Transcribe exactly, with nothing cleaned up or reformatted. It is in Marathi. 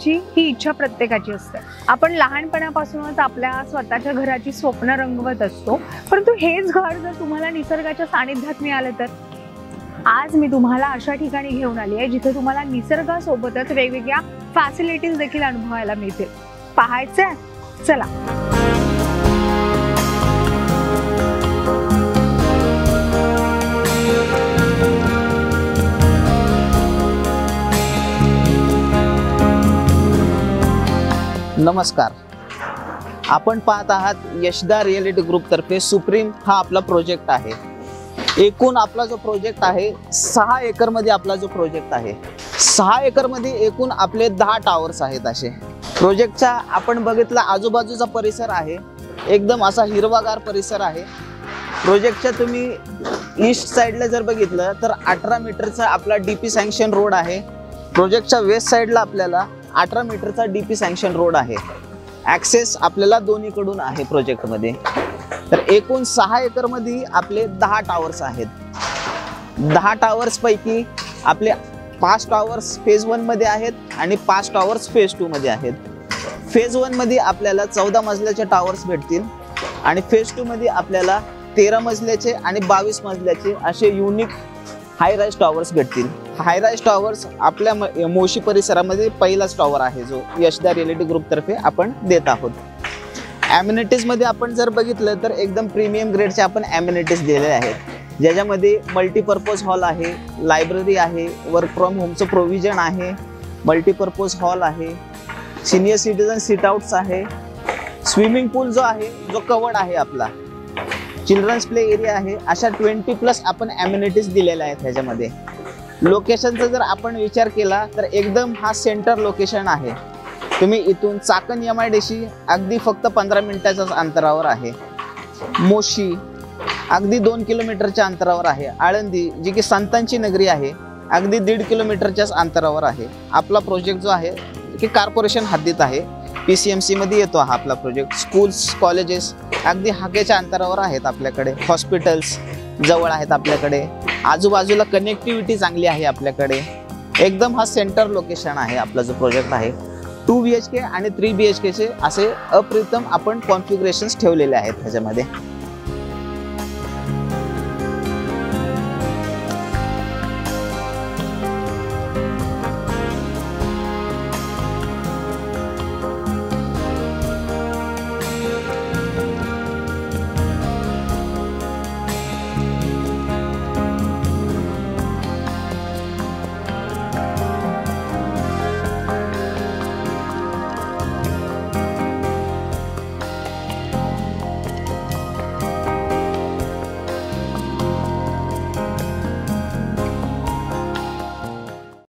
करायची ही इच्छा प्रत्येकाची असते। आपण लहानपणापासूनच आपल्या स्वतःच्या घराची स्वप्न रंगवत असतो, परंतु हेच घर जर तुम्हाला निसर्गाच्या सानिध्यात मिळालं तर? आज मी तुम्हाला अशा ठिकाणी घेऊन आली आहे जिथे तुम्हाला निसर्गासोबतच वेगवेगळ्या फॅसिलिटीज देखील अनुभवायला मिळतील। पाहायचंय? चला। नमस्कार, आपण पाहत आहात ज'सह रिअलिटी ग्रुप तर्फे सुप्रीम हा आपला प्रोजेक्ट आहे। एकूण आपला जो प्रोजेक्ट आहे सहा एकर मध्ये आपला जो प्रोजेक्ट आहे सहा एकर मध्ये एकूण आपले दहा टावर्स आहेत। असे प्रोजेक्टचा आपण बघितला आजूबाजूचा परिसर आहे एकदम असा हिरवागार परिसर आहे। प्रोजेक्टच्या तुम्ही ईस्ट साइडला जर बघितलं तर अठरा मीटरचा आपला डीपी सँक्शन रोड आहे। प्रोजेक्टच्या वेस्ट साइडला आपल्याला अठरा मीटरचा डीपी सँक्शन रोड आहे। ॲक्सेस आपल्याला दोन्हीकडून आहे प्रोजेक्ट मध्ये। तर एकूण सहा एकर मध्ये आपले दहा टावर्स आहेत। दहा टावर्स पैकी आपले पाच टावर्स फेज वन मध्ये आहेत आणि पाच टावर्स फेज टू मध्ये आहेत। फेज वन मध्ये आपल्याला चौदा मजल्याचे टावर्स भेटतील आणि फेज टू मध्ये आपल्याला तेरा मजल्याचे आणि बावीस मजल्याचे असे युनिक हाय राईज टावर्स भेटतील। हाय राईज टावर्स आपल्या मोशी परिसरामध्ये पहिलाच टावर आहे जो ज'सह रिअलिटी ग्रुप तर्फे आपण देत आहोत। ॲम्युनिटीज मध्ये आपण जर बघितलं तर एकदम प्रीमियम ग्रेडचे आपण ॲम्युनिटीज दिलेले आहेत, ज्याच्यामध्ये मल्टीपर्पज हॉल आहे, लायब्ररी आहे, वर्क फ्रॉम होमचं प्रोव्हिजन आहे, मल्टीपर्पज हॉल आहे, सिनियर सिटीजन सिट आउट्स आहे, स्विमिंग पूल जो आहे जो कवर्ड आहे आपला, चिल्ड्रन्स प्ले एरिया आहे। अशा ट्वेंटी प्लस आपण ॲम्युनिटीज दिलेल्या आहेत ह्याच्यामध्ये। लोकेशनचा जर आपण विचार केला तर एकदम हा सेंटर लोकेशन आहे। तुम्ही इथून Chakan M I D C अगदी फक्त पंधरा मिनिटाच्याच अंतरावर आहे, मोशी अगदी दोन किलोमीटरच्या अंतरावर आहे, आळंदी जी की संतांची नगरी आहे अगदी दीड किलोमीटरच्याच अंतरावर आहे। आपला प्रोजेक्ट जो आहे की कॉर्पोरेशन हद्दीत आहे, पी सी एम सी मध्ये येतो हा आपला प्रोजेक्ट। स्कूल्स कॉलेजेस अगदी हाकेच्या अंतरावर आहेत आपल्याकडे, हॉस्पिटल्स जवळ आहेत आपल्याकडे, आजूबाजूला कनेक्टिव्हिटी चांगली आहे आपल्याकडे। एकदम हा सेंटर लोकेशन आहे आपला जो प्रोजेक्ट आहे। टू बी एच के आणि थ्री बी एच केचे असे अप्रतिम आपण कॉन्फिगरेशन्स ठेवलेले आहेत ह्याच्यामध्ये।